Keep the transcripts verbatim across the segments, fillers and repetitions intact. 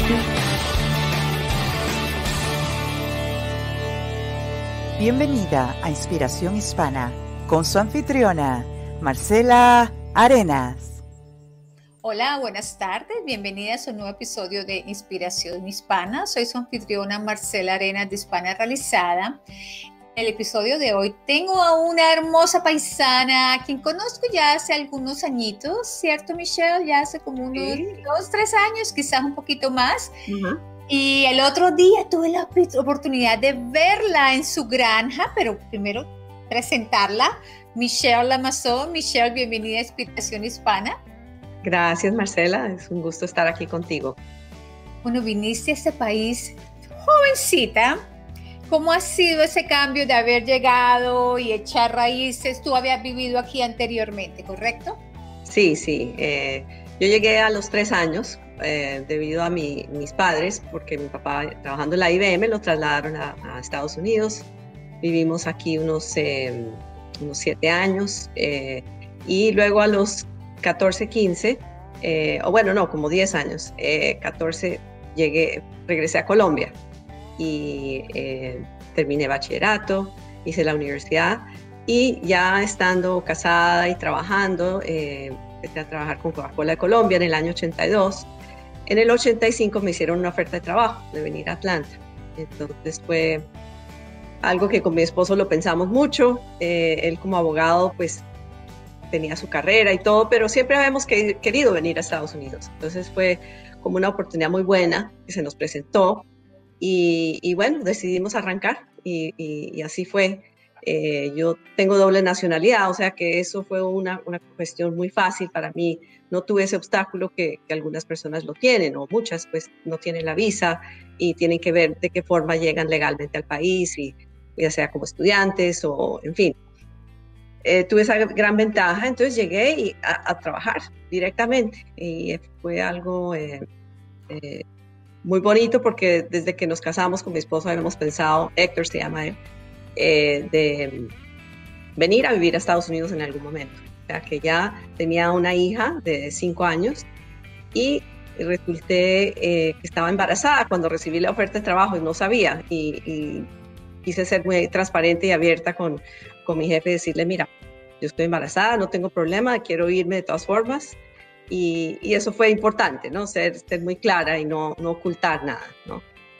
Bienvenida a Inspiración Hispana con su anfitriona, Marcela Arenas. Hola, buenas tardes. Bienvenidas a un nuevo episodio de Inspiración Hispana. Soy su anfitriona, Marcela Arenas, de Hispana Realizada. En el episodio de hoy tengo a una hermosa paisana a quien conozco ya hace algunos añitos, ¿cierto, Michelle? Ya hace como unos sí. dos, tres años, quizás un poquito más. Uh-huh. Y el otro día tuve la oportunidad de verla en su granja, pero primero presentarla. Michelle Lamazón. Michelle, bienvenida a Inspiración Hispana. Gracias, Marcela. Es un gusto estar aquí contigo. Bueno, viniste a este país jovencita. ¿Cómo ha sido ese cambio de haber llegado y echar raíces? Tú habías vivido aquí anteriormente, ¿correcto? Sí, sí. Eh, yo llegué a los tres años. Eh, debido a mi, mis padres, porque mi papá trabajando en la I B M lo trasladaron a, a Estados Unidos. Vivimos aquí unos, eh, unos siete años eh, y luego a los catorce, quince, eh, o bueno, no, como diez años, eh, catorce, llegué, regresé a Colombia y eh, terminé bachillerato, hice la universidad y ya estando casada y trabajando, eh, empecé a trabajar con Coca-Cola de Colombia en el año ochenta y dos. En el ochenta y cinco me hicieron una oferta de trabajo de venir a Atlanta. Entonces fue algo que con mi esposo lo pensamos mucho. Eh, él como abogado pues tenía su carrera y todo, pero siempre habíamos que, querido venir a Estados Unidos. Entonces fue como una oportunidad muy buena que se nos presentó y, y bueno, decidimos arrancar y, y, y así fue. Eh, yo tengo doble nacionalidad, o sea que eso fue una, una cuestión muy fácil para mí. No tuve ese obstáculo que, que algunas personas lo tienen, o muchas pues no tienen la visa y tienen que ver de qué forma llegan legalmente al país, y, ya sea como estudiantes o en fin. Eh, tuve esa gran ventaja, entonces llegué y a, a trabajar directamente y fue algo eh, eh, muy bonito porque desde que nos casamos con mi esposo habíamos pensado, Héctor se llama él, Eh, de venir a vivir a Estados Unidos en algún momento. O sea, que ya tenía una hija de cinco años y resulté eh, que estaba embarazada cuando recibí la oferta de trabajo y no sabía. Y, y quise ser muy transparente y abierta con, con mi jefe y decirle, mira, yo estoy embarazada, no tengo problema, quiero irme de todas formas. Y, y eso fue importante, ¿no? Ser, ser muy clara y no, no ocultar nada, ¿no?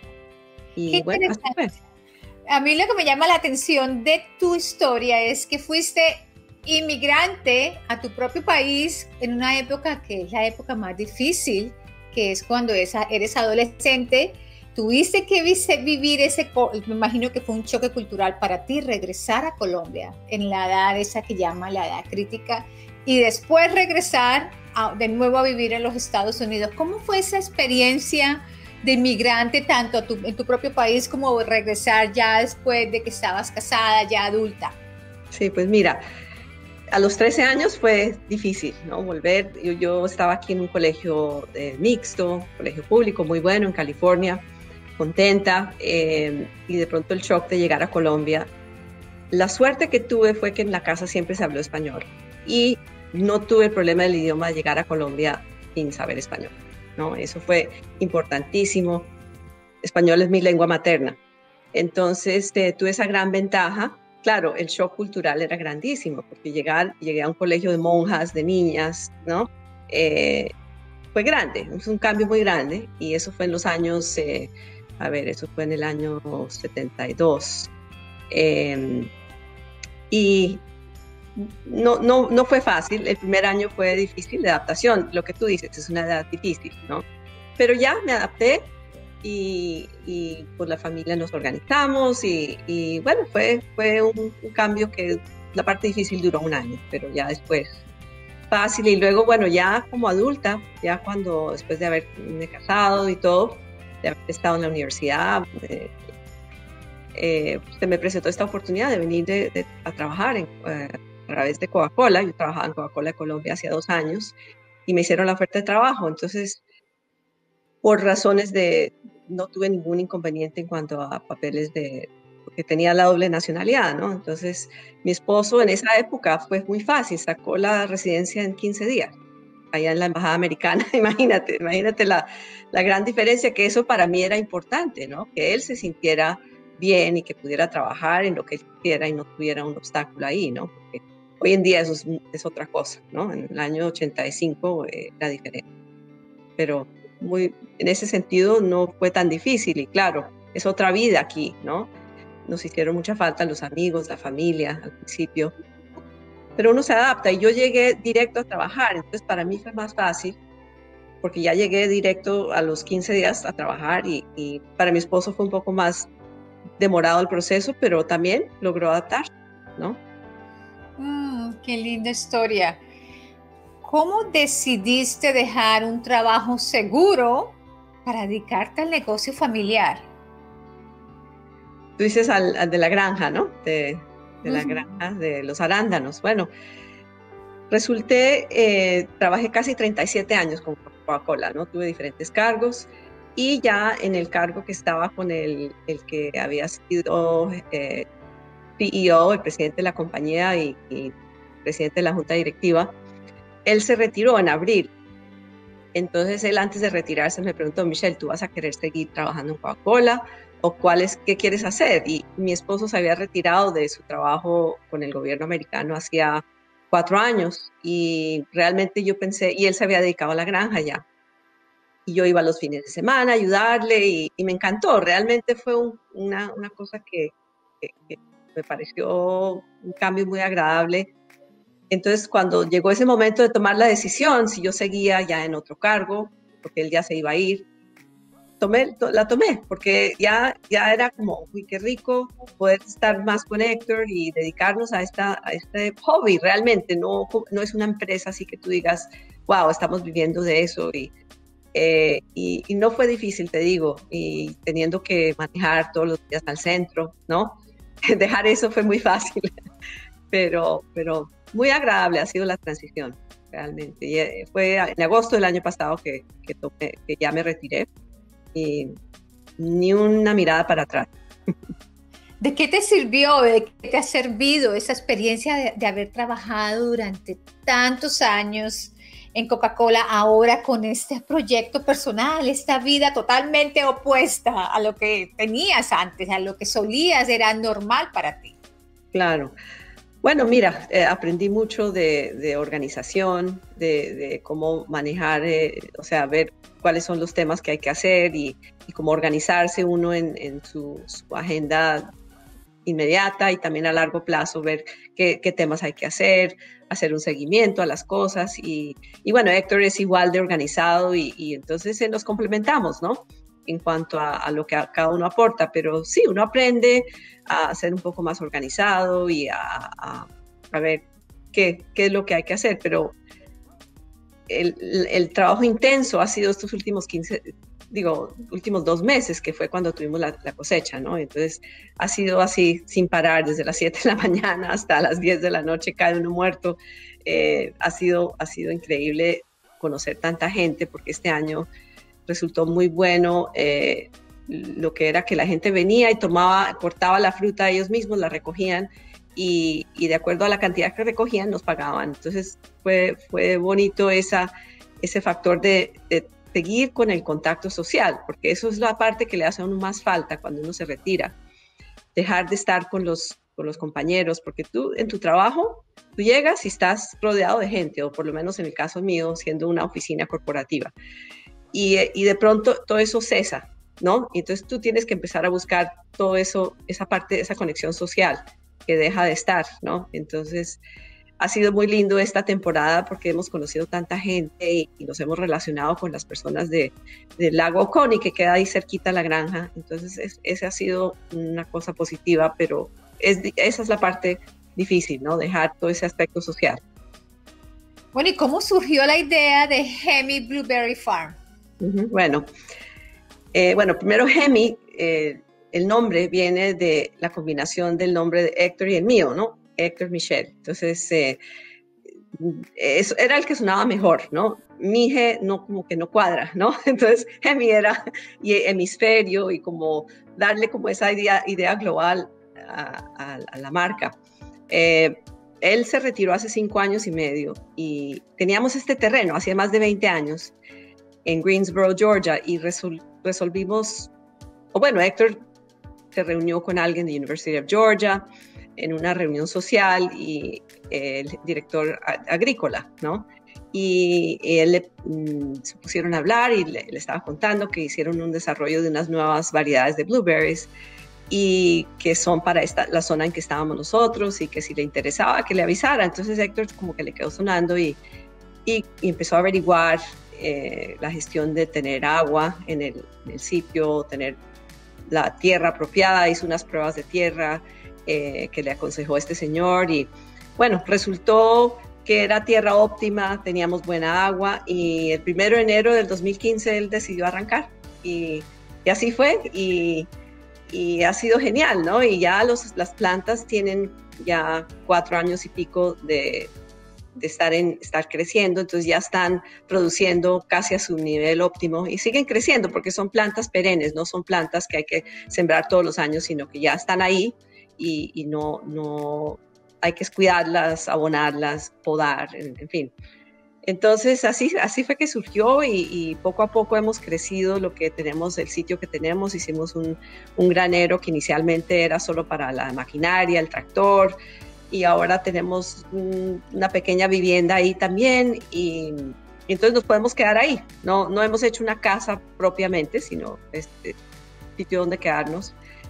Y bueno, así fue. A mí lo que me llama la atención de tu historia es que fuiste inmigrante a tu propio país en una época que es la época más difícil, que es cuando eres adolescente. Tuviste que vivir ese, me imagino que fue un choque cultural para ti, regresar a Colombia en la edad esa que llaman la edad crítica y después regresar a, de nuevo a vivir en los Estados Unidos. ¿Cómo fue esa experiencia de inmigrante tanto a tu, en tu propio país como regresar ya después de que estabas casada, ya adulta? Sí, pues mira, a los trece años fue difícil, ¿no? Volver. Yo, yo estaba aquí en un colegio eh, mixto, colegio público muy bueno en California, contenta, eh, y de pronto el shock de llegar a Colombia. La suerte que tuve fue que en la casa siempre se habló español y no tuve el problema del idioma de llegar a Colombia sin saber español, ¿no? Eso fue importantísimo. Español es mi lengua materna. Entonces eh, tuve esa gran ventaja. Claro, el shock cultural era grandísimo, porque llegar, llegué a un colegio de monjas, de niñas, ¿no? Eh, fue grande, es un cambio muy grande, y eso fue en los años, eh, a ver, eso fue en el año setenta y dos. Eh, y no, no, no fue fácil, el primer año fue difícil de adaptación, lo que tú dices, es una edad difícil, ¿no? Pero ya me adapté y, y por la familia nos organizamos y, y bueno, fue, fue un, un cambio que la parte difícil duró un año, pero ya después fácil. Y luego, bueno, ya como adulta, ya cuando después de haberme casado y todo, de haber estado en la universidad, eh, eh, se me presentó esta oportunidad de venir de, de, a trabajar en, eh, a través de Coca-Cola. Yo trabajaba en Coca-Cola de Colombia hace dos años y me hicieron la oferta de trabajo. Entonces, por razones de, no tuve ningún inconveniente en cuanto a papeles de, porque tenía la doble nacionalidad, ¿no? Entonces, mi esposo en esa época fue muy fácil, sacó la residencia en quince días. allá en la embajada americana. Imagínate, imagínate la, la gran diferencia, que eso para mí era importante, ¿no? Que él se sintiera bien y que pudiera trabajar en lo que él quisiera y no tuviera un obstáculo ahí, ¿no? Porque hoy en día eso es, es otra cosa, ¿no? En el año ochenta y cinco eh, era diferente. Pero muy, en ese sentido no fue tan difícil y claro, es otra vida aquí, ¿no? Nos hicieron mucha falta los amigos, la familia al principio, pero uno se adapta y yo llegué directo a trabajar, entonces para mí fue más fácil porque ya llegué directo a los quince días a trabajar y, y para mi esposo fue un poco más demorado el proceso, pero también logró adaptar, ¿no? Mm, qué linda historia. ¿Cómo decidiste dejar un trabajo seguro para dedicarte al negocio familiar? Tú dices al, al de la granja, ¿no? De, de la Uh-huh. granja de los arándanos. Bueno, resulté, eh, trabajé casi treinta y siete años con Coca-Cola, ¿no? Tuve diferentes cargos y ya en el cargo que estaba con el, el que había sido eh, C E O, el presidente de la compañía y, y presidente de la junta directiva, él se retiró en abril. Entonces él antes de retirarse me preguntó, Michelle, ¿tú vas a querer seguir trabajando en Coca-Cola? ¿O cuál es, qué quieres hacer? Y mi esposo se había retirado de su trabajo con el gobierno americano hacía cuatro años y realmente yo pensé, y él se había dedicado a la granja ya. Y yo iba los fines de semana a ayudarle y, y me encantó. Realmente fue un, una, una cosa que, que, que me pareció un cambio muy agradable. Entonces, cuando llegó ese momento de tomar la decisión, si yo seguía ya en otro cargo, porque él ya se iba a ir, tomé, to, la tomé, porque ya, ya era como, uy, qué rico poder estar más con Héctor y dedicarnos a, esta, a este hobby, realmente, no, no es una empresa así que tú digas, wow, estamos viviendo de eso, y, eh, y, y no fue difícil, te digo, y teniendo que manejar todos los días al centro, ¿no? Dejar eso fue muy fácil, pero, pero muy agradable ha sido la transición, realmente. Y fue en agosto del año pasado que, que, tomé, que ya me retiré y ni una mirada para atrás. ¿De qué te sirvió, de qué te ha servido esa experiencia de, de haber trabajado durante tantos años en Coca-Cola ahora con este proyecto personal, esta vida totalmente opuesta a lo que tenías antes, a lo que solías, era normal para ti? Claro. Bueno, mira, eh, aprendí mucho de, de organización, de, de cómo manejar, eh, o sea, ver cuáles son los temas que hay que hacer y, y cómo organizarse uno en, en su, su agenda inmediata y también a largo plazo, ver qué, qué temas hay que hacer, hacer un seguimiento a las cosas. Y, y bueno, Héctor es igual de organizado y, y entonces eh, nos complementamos, ¿no? En cuanto a, a lo que a, cada uno aporta, pero sí, uno aprende a ser un poco más organizado y a, a, a ver qué, qué es lo que hay que hacer, pero el, el, el trabajo intenso ha sido estos últimos quince, digo, últimos dos meses, que fue cuando tuvimos la, la cosecha, ¿no? Entonces ha sido así sin parar, desde las siete de la mañana hasta las diez de la noche, cae uno muerto. Eh, ha sido, ha sido increíble conocer tanta gente, porque este año resultó muy bueno, eh, lo que era que la gente venía y tomaba, cortaba la fruta ellos mismos, la recogían y, y de acuerdo a la cantidad que recogían nos pagaban. Entonces fue, fue bonito esa, ese factor de, de seguir con el contacto social, porque eso es la parte que le hace a uno más falta cuando uno se retira, dejar de estar con los, con los compañeros, porque tú en tu trabajo, tú llegas y estás rodeado de gente, o por lo menos en el caso mío, siendo una oficina corporativa. Y, y de pronto todo eso cesa, ¿no? Y entonces tú tienes que empezar a buscar todo eso, esa parte, esa conexión social que deja de estar, ¿no? Entonces ha sido muy lindo esta temporada porque hemos conocido tanta gente y, y nos hemos relacionado con las personas de, del lago Oconee, que queda ahí cerquita la granja. Entonces es, esa ha sido una cosa positiva, pero es, esa es la parte difícil, ¿no? Dejar todo ese aspecto social. Bueno, ¿y cómo surgió la idea de Hemi Blueberry Farm? Uh-huh. Bueno, eh, bueno, primero Hemi, eh, el nombre viene de la combinación del nombre de Héctor y el mío, ¿no? Héctor Michel. Entonces, eh, eso era el que sonaba mejor, ¿no? Mije no, como que no cuadra, ¿no? Entonces, Hemi era y hemisferio y como darle como esa idea, idea global a, a, a la marca. Eh, él se retiró hace cinco años y medio y teníamos este terreno, hacía más de veinte años, en Greensboro, Georgia, y resol resolvimos, o bueno, Héctor se reunió con alguien de University of Georgia en una reunión social y el director agrícola, ¿no? Y él mm, se pusieron a hablar y le, le estaba contando que hicieron un desarrollo de unas nuevas variedades de blueberries y que son para esta, la zona en que estábamos nosotros y que si le interesaba que le avisara. Entonces Héctor como que le quedó sonando y, y, y empezó a averiguar eh, la gestión de tener agua en el, en el sitio, tener la tierra apropiada, hizo unas pruebas de tierra eh, que le aconsejó este señor y bueno, resultó que era tierra óptima, teníamos buena agua y el primero de enero del dos mil quince él decidió arrancar y, y así fue y, y ha sido genial, ¿no? Y ya los, las plantas tienen ya cuatro años y pico de, de estar, en, estar creciendo, entonces ya están produciendo casi a su nivel óptimo y siguen creciendo porque son plantas perennes, no son plantas que hay que sembrar todos los años, sino que ya están ahí y, y no, no hay que cuidarlas, abonarlas, podar, en, en fin. Entonces así, así fue que surgió y, y poco a poco hemos crecido lo que tenemos, el sitio que tenemos. Hicimos un, un granero que inicialmente era solo para la maquinaria, el tractor, y ahora tenemos un, una pequeña vivienda ahí también y, y entonces nos podemos quedar ahí. No, no hemos hecho una casa propiamente, sino este sitio donde quedarnos.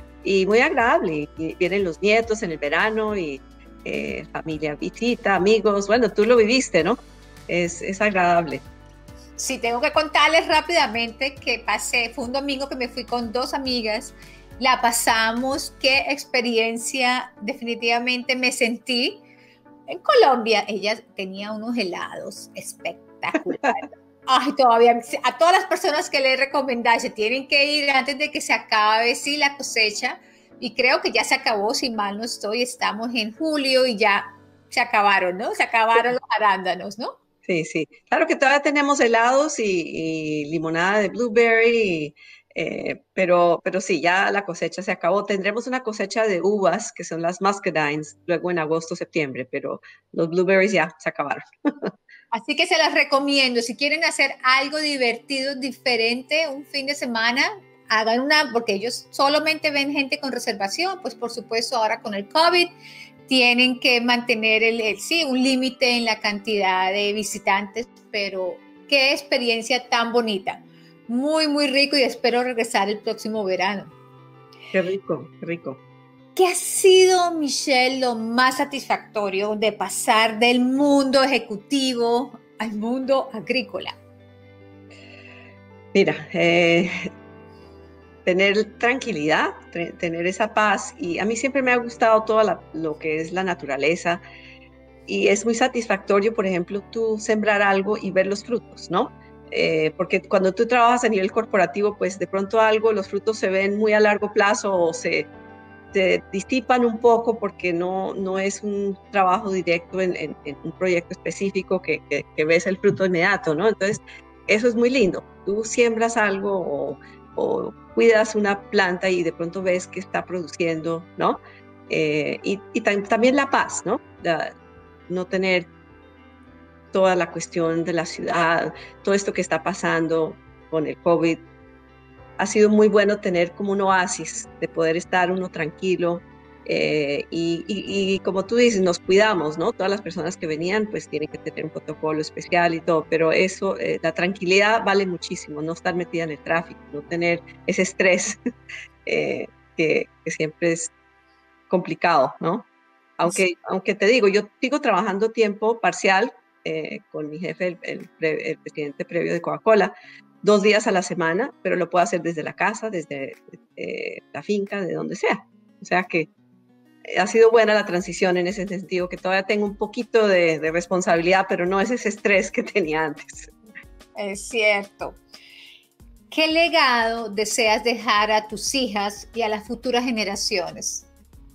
Y muy agradable, y vienen los nietos en el verano y eh, familia visita, amigos, bueno, tú lo viviste, ¿no? Es, es agradable. Sí, tengo que contarles rápidamente que pasé, fue un domingo que me fui con dos amigas, la pasamos, qué experiencia, definitivamente me sentí en Colombia. Ella tenía unos helados espectaculares. Ay, todavía, a todas las personas que les recomendáis, se tienen que ir antes de que se acabe, sí, la cosecha, y creo que ya se acabó, si mal no estoy, estamos en julio y ya se acabaron, ¿no? Se acabaron los arándanos, ¿no? Sí, sí. Claro que todavía tenemos helados y, y limonada de blueberry, y, eh, pero, pero sí, ya la cosecha se acabó. Tendremos una cosecha de uvas, que son las muscadines, luego en agosto, septiembre, pero los blueberries ya se acabaron. Así que se las recomiendo. Si quieren hacer algo divertido, diferente, un fin de semana, hagan una, porque ellos solamente ven gente con reservación, pues por supuesto ahora con el COVID tienen que mantener el, el sí, un límite en la cantidad de visitantes, pero qué experiencia tan bonita. Muy, muy rico y espero regresar el próximo verano. Qué rico, qué rico. ¿Qué ha sido, Michelle, lo más satisfactorio de pasar del mundo ejecutivo al mundo agrícola? Mira, eh, tener tranquilidad, tener esa paz, y a mí siempre me ha gustado todo la, lo que es la naturaleza y es muy satisfactorio, por ejemplo, tú sembrar algo y ver los frutos, ¿no? Eh, porque cuando tú trabajas a nivel corporativo, pues de pronto algo, los frutos se ven muy a largo plazo o se... se disipan un poco porque no, no es un trabajo directo en, en, en un proyecto específico que, que, que ves el fruto inmediato, ¿no? Entonces, eso es muy lindo. Tú siembras algo o, o cuidas una planta y de pronto ves que está produciendo, ¿no? Eh, y y tam también la paz, ¿no? La, no tener toda la cuestión de la ciudad, todo esto que está pasando con el COVID. Ha sido muy bueno tener como un oasis de poder estar uno tranquilo eh, y, y, y como tú dices, nos cuidamos, ¿no? Todas las personas que venían pues tienen que tener un protocolo especial y todo, pero eso, eh, la tranquilidad vale muchísimo, no estar metida en el tráfico, no tener ese estrés eh, que, que siempre es complicado, ¿no? Aunque, sí. aunque te digo, yo sigo trabajando tiempo parcial eh, con mi jefe, el, el, pre, el presidente previo de Coca-Cola, dos días a la semana, pero lo puedo hacer desde la casa, desde eh, la finca, de donde sea. O sea que ha sido buena la transición en ese sentido, que todavía tengo un poquito de, de responsabilidad, pero no es ese estrés que tenía antes. Es cierto. ¿Qué legado deseas dejar a tus hijas y a las futuras generaciones?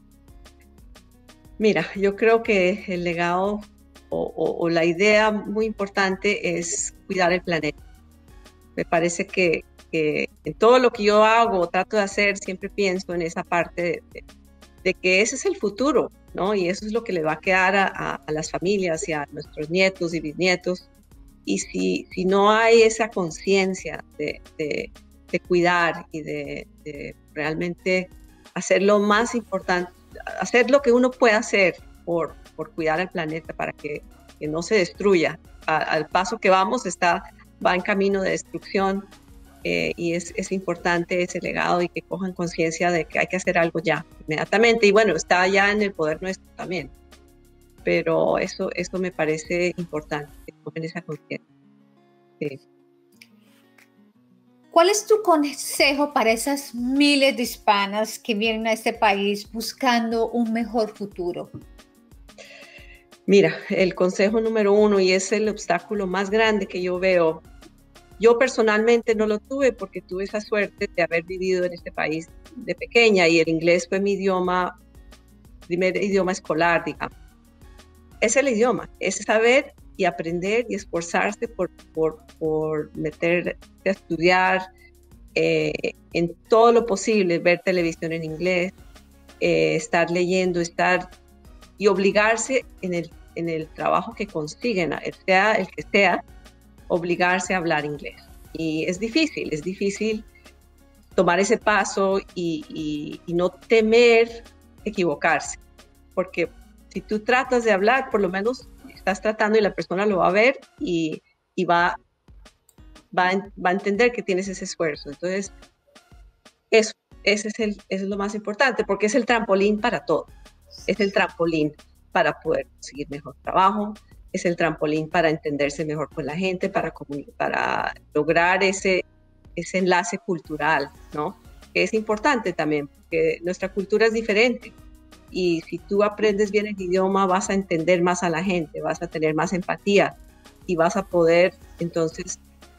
Mira, yo creo que el legado o, o, o la idea muy importante es cuidar el planeta. Me parece que, que en todo lo que yo hago, trato de hacer, siempre pienso en esa parte de, de, de que ese es el futuro. ¿no? Y eso es lo que le va a quedar a, a, a las familias y a nuestros nietos y bisnietos. Y si, si no hay esa conciencia de, de, de cuidar y de, de realmente hacer lo más importante, hacer lo que uno puede hacer por, por cuidar al planeta para que, que no se destruya. A, al paso que vamos está, va en camino de destrucción, eh, y es, es importante ese legado y que cojan conciencia de que hay que hacer algo ya, inmediatamente. Y bueno, está ya en el poder nuestro también. Pero eso, eso me parece importante, que tomen esa conciencia. Sí. ¿Cuál es tu consejo para esas miles de hispanas que vienen a este país buscando un mejor futuro? Mira, el consejo número uno, y es el obstáculo más grande que yo veo. Yo personalmente no lo tuve porque tuve esa suerte de haber vivido en este país de pequeña y el inglés fue mi idioma, primer idioma escolar, digamos. Es el idioma, es saber y aprender y esforzarse por, por, por meterte a estudiar eh, en todo lo posible, ver televisión en inglés, eh, estar leyendo, estar y obligarse en el, en el trabajo que consiguen, sea el que sea, obligarse a hablar inglés. Y es difícil, es difícil tomar ese paso y, y, y no temer equivocarse, porque si tú tratas de hablar, por lo menos estás tratando y la persona lo va a ver y, y va, va, a, va a entender que tienes ese esfuerzo. Entonces, eso, ese es, el, eso es lo más importante, porque es el trampolín para todo. Es el trampolín para poder conseguir mejor trabajo, es el trampolín para entenderse mejor con la gente, para, para lograr ese, ese enlace cultural, ¿no? Que es importante también, porque nuestra cultura es diferente. Y si tú aprendes bien el idioma, vas a entender más a la gente, vas a tener más empatía y vas a poder entonces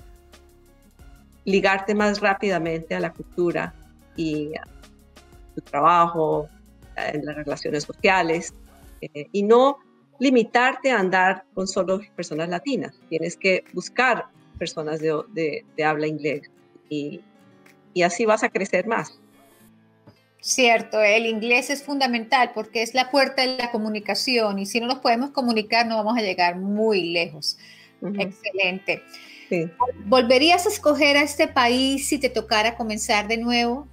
ligarte más rápidamente a la cultura y a tu trabajo, en las relaciones sociales, eh, y no limitarte a andar con solo personas latinas. Tienes que buscar personas de, de, de habla inglés y, y así vas a crecer más. Cierto, el inglés es fundamental porque es la puerta de la comunicación y si no nos podemos comunicar no vamos a llegar muy lejos. Uh-huh. Excelente. Sí. ¿Volverías a escoger a este país si te tocara comenzar de nuevo?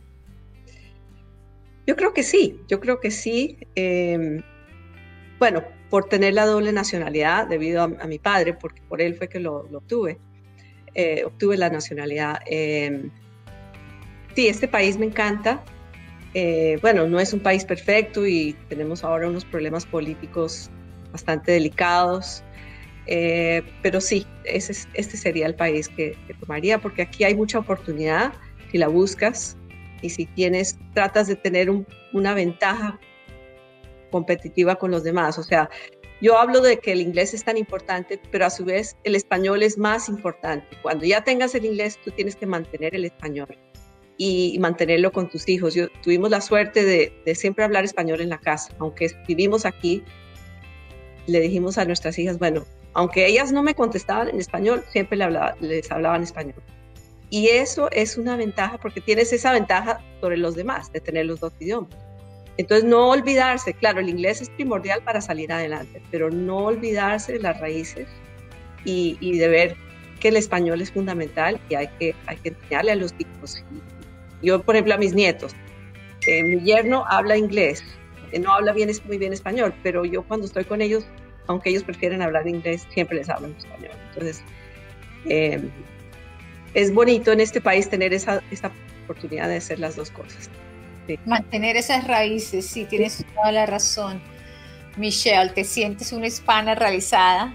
Yo creo que sí, yo creo que sí. Eh, bueno, por tener la doble nacionalidad debido a, a mi padre, porque por él fue que lo, lo obtuve, eh, obtuve la nacionalidad. Eh, sí, este país me encanta. Eh, bueno, no es un país perfecto y tenemos ahora unos problemas políticos bastante delicados, eh, pero sí, ese, este sería el país que, que tomaría, porque aquí hay mucha oportunidad si la buscas y si tienes, tratas de tener un, una ventaja competitiva con los demás. O sea, yo hablo de que el inglés es tan importante, pero a su vez el español es más importante. Cuando ya tengas el inglés, tú tienes que mantener el español y, y mantenerlo con tus hijos. Yo, tuvimos la suerte de, de siempre hablar español en la casa. Aunque vivimos aquí, le dijimos a nuestras hijas, bueno, aunque ellas no me contestaban en español, siempre le hablaba, les hablaba en español. Y eso es una ventaja porque tienes esa ventaja sobre los demás, de tener los dos idiomas. Entonces, no olvidarse, claro, el inglés es primordial para salir adelante, pero no olvidarse de las raíces y, y de ver que el español es fundamental y hay que, hay que enseñarle a los hijos. Yo, por ejemplo, a mis nietos, eh, mi yerno habla inglés, eh, no habla bien, muy bien español, pero yo cuando estoy con ellos, aunque ellos prefieren hablar inglés, siempre les hablo en español. Entonces, eh, es bonito en este país tener esa, esa oportunidad de hacer las dos cosas. Sí. Mantener esas raíces, sí, tienes sí. toda la razón. Michelle, ¿te sientes una hispana realizada?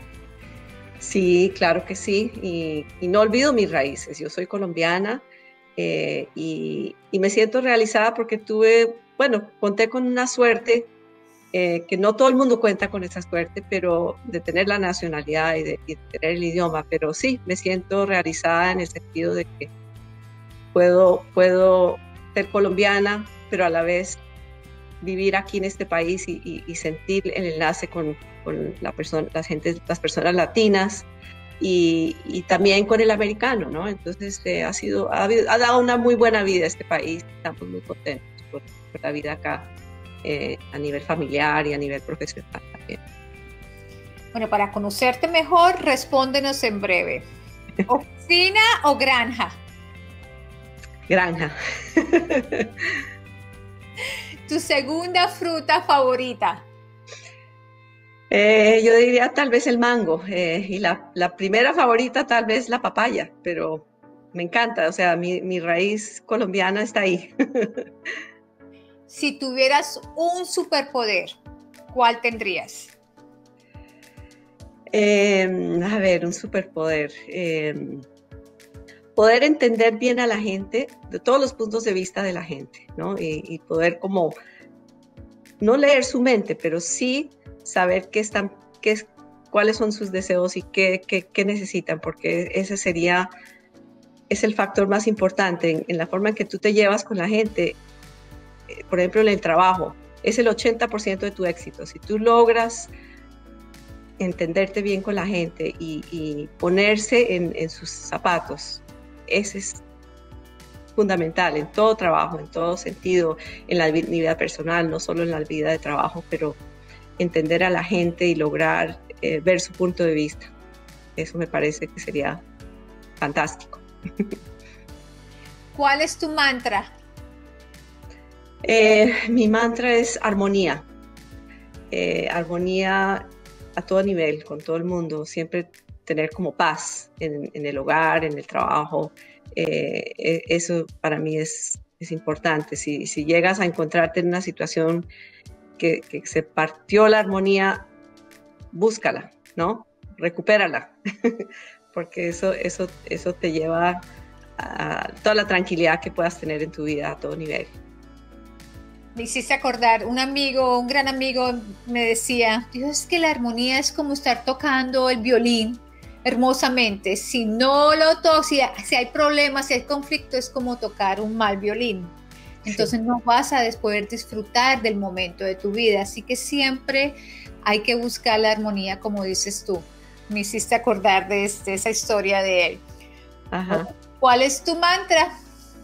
Sí, claro que sí, y, y no olvido mis raíces. Yo soy colombiana eh, y, y me siento realizada porque tuve, bueno, conté con una suerte eh, que no todo el mundo cuenta con esa suerte, pero de tener la nacionalidad y de, y de tener el idioma, pero sí, me siento realizada en el sentido de que puedo, puedo ser colombiana, pero a la vez vivir aquí en este país y, y, y sentir el enlace con, con la persona, las, gente, las personas latinas y, y también con el americano, ¿no? Entonces eh, ha, sido, ha, ha dado una muy buena vida a este país, estamos muy contentos por, por la vida acá eh, a nivel familiar y a nivel profesional también. Bueno, para conocerte mejor, respóndenos en breve. ¿Oficina o granja? Granja. ¿Tu segunda fruta favorita? Eh, yo diría tal vez el mango, eh, y la, la primera favorita tal vez la papaya, pero me encanta, o sea, mi, mi raíz colombiana está ahí. Si tuvieras un superpoder, ¿cuál tendrías? Eh, a ver, un superpoder. Eh, poder entender bien a la gente, de todos los puntos de vista de la gente, ¿no? Y, y poder como, no leer su mente, pero sí saber qué están, qué, cuáles son sus deseos y qué, qué, qué necesitan, porque ese sería, es el factor más importante en, en la forma en que tú te llevas con la gente. Eh, por ejemplo, en el trabajo, es el ochenta por ciento de tu éxito. Si tú logras entenderte bien con la gente y, y ponerse en, en sus zapatos, ese es fundamental en todo trabajo, en todo sentido, en la vida personal, no solo en la vida de trabajo, pero entender a la gente y lograr eh, ver su punto de vista. Eso me parece que sería fantástico. ¿Cuál es tu mantra? Eh, mi mantra es armonía. Eh, armonía a todo nivel, con todo el mundo. Siempre tener como paz en, en el hogar, en el trabajo. Eh, eso para mí es, es importante. Si, si llegas a encontrarte en una situación que, que se partió la armonía, búscala, ¿no? Recupérala, porque eso, eso, eso te lleva a toda la tranquilidad que puedas tener en tu vida a todo nivel. Me hiciste acordar, un amigo, un gran amigo me decía, Dios, es que la armonía es como estar tocando el violín hermosamente. Si no lo tocas, si, si hay problemas, si hay conflicto, es como tocar un mal violín. Entonces sí, no vas a poder disfrutar del momento de tu vida. Así que siempre hay que buscar la armonía, como dices tú. Me hiciste acordar de, de esa historia de él. Ajá. ¿Cuál es tu mantra?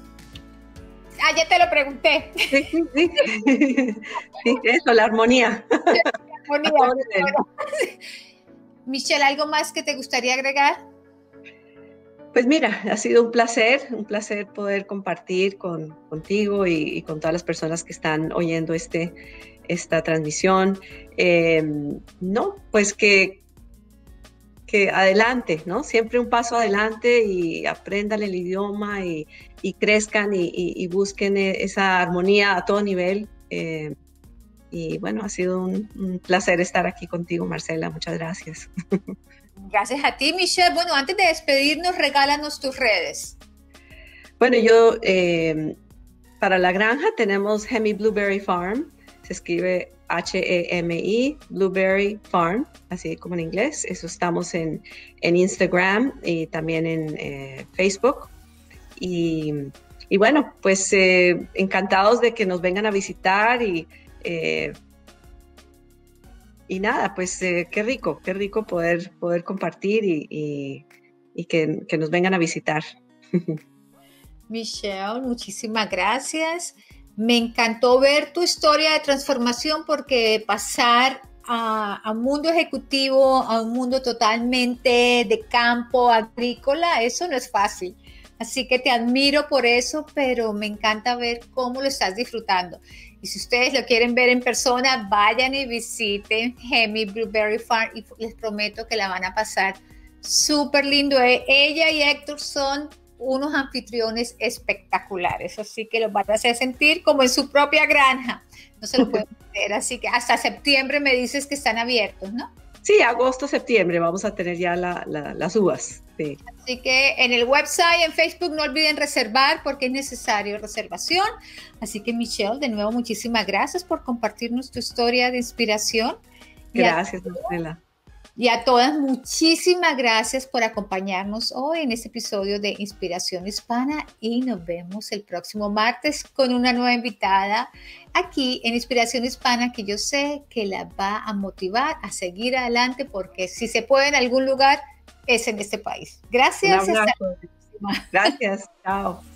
Ah, ya te lo pregunté. Sí, sí, sí. Sí, eso, la armonía. La armonía. Michelle, ¿algo más que te gustaría agregar? Pues mira, ha sido un placer, un placer poder compartir con, contigo y, y con todas las personas que están oyendo este, esta transmisión. Eh, no, pues que, que adelante, ¿no? Siempre un paso adelante y aprendan el idioma y, y crezcan y, y, y busquen esa armonía a todo nivel. Eh, y bueno, ha sido un, un placer estar aquí contigo, Marcela. Muchas gracias. Gracias a ti, Michelle. Bueno, antes de despedirnos, regálanos tus redes. Bueno, yo, eh, para la granja tenemos Hemi Blueberry Farm. Se escribe H E M I, Blueberry Farm, así como en inglés. Eso estamos en, en Instagram y también en eh, Facebook. Y, y bueno, pues eh, encantados de que nos vengan a visitar y... Eh, y nada, pues eh, qué rico, qué rico poder, poder compartir y, y, y que, que nos vengan a visitar. Michelle, muchísimas gracias. Me encantó ver tu historia de transformación porque pasar a, a un mundo ejecutivo, a un mundo totalmente de campo, agrícola, eso no es fácil. Así que te admiro por eso, pero me encanta ver cómo lo estás disfrutando. Y si ustedes lo quieren ver en persona, vayan y visiten Hemi Blueberry Farm y les prometo que la van a pasar súper lindo. Ella y Héctor son unos anfitriones espectaculares, así que los van a hacer sentir como en su propia granja. No se lo pueden perder, así que hasta septiembre me dices que están abiertos, ¿no? Sí, agosto, septiembre vamos a tener ya la, la, las uvas. Sí. Así que en el website, en Facebook, no olviden reservar porque es necesario reservación. Así que Michelle, de nuevo, muchísimas gracias por compartirnos tu historia de inspiración. Gracias, Marcela. Y a todas, muchísimas gracias por acompañarnos hoy en este episodio de Inspiración Hispana y nos vemos el próximo martes con una nueva invitada aquí en Inspiración Hispana que yo sé que la va a motivar a seguir adelante porque si se puede en algún lugar es en este país. Gracias. Un abrazo. Gracias. Chao.